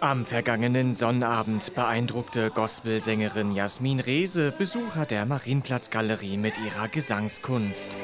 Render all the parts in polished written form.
Am vergangenen Sonnabend beeindruckte Gospelsängerin Jasmin Reese Besucher der Marienplatz-Galerie mit ihrer Gesangskunst.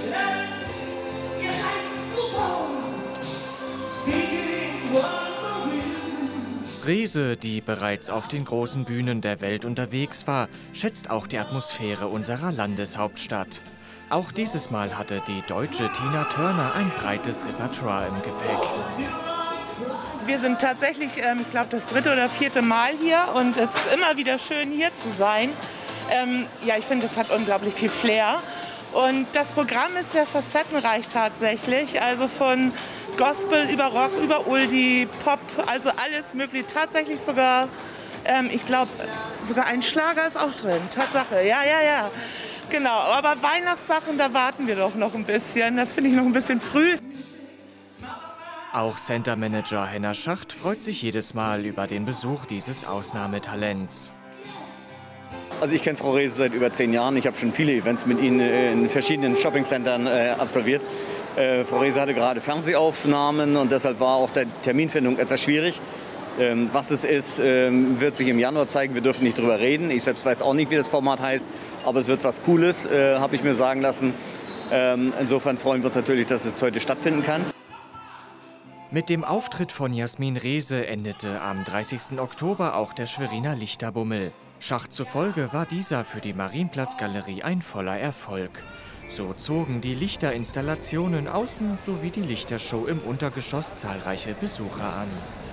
Reese, die bereits auf den großen Bühnen der Welt unterwegs war, schätzt auch die Atmosphäre unserer Landeshauptstadt. Auch dieses Mal hatte die deutsche Tina Turner ein breites Repertoire im Gepäck. Wir sind tatsächlich, ich glaube, das 3. oder 4. Mal hier und es ist immer wieder schön, hier zu sein. Ja, ich finde, es hat unglaublich viel Flair. Und das Programm ist sehr facettenreich tatsächlich, also von Gospel über Rock, über Oldie, Pop, also alles mögliche. Tatsächlich sogar, ich glaube, sogar ein Schlager ist auch drin, Tatsache, ja. Genau, aber Weihnachtssachen, da warten wir doch noch ein bisschen, das finde ich noch ein bisschen früh. Auch Center-Manager Henna Schacht freut sich jedes Mal über den Besuch dieses Ausnahmetalents. Also ich kenne Frau Reese seit über 10 Jahren. Ich habe schon viele Events mit Ihnen in verschiedenen Shoppingcentern absolviert. Frau Reese hatte gerade Fernsehaufnahmen und deshalb war auch der Terminfindung etwas schwierig. Was es ist, wird sich im Januar zeigen. Wir dürfen nicht drüber reden. Ich selbst weiß auch nicht, wie das Format heißt, aber es wird was Cooles, habe ich mir sagen lassen. Insofern freuen wir uns natürlich, dass es heute stattfinden kann. Mit dem Auftritt von Jasmin Reese endete am 30. Oktober auch der Schweriner Lichterbummel. Schacht zufolge war dieser für die Marienplatz-Galerie ein voller Erfolg. So zogen die Lichterinstallationen außen sowie die Lichtershow im Untergeschoss zahlreiche Besucher an.